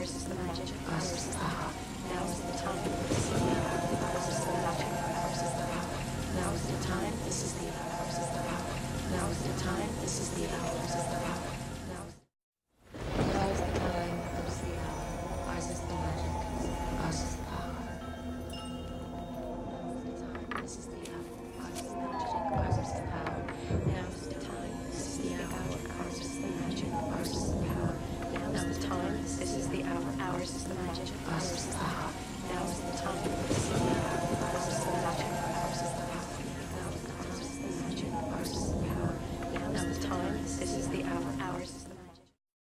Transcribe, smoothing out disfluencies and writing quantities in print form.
Ours is the magic. Ours is the power. Now is the time. This is the hour. Ours is the magic. Ours is the power. Now is the time. This is the hour. Ours is the power. Now is the time. This is the hour. Ours is the power.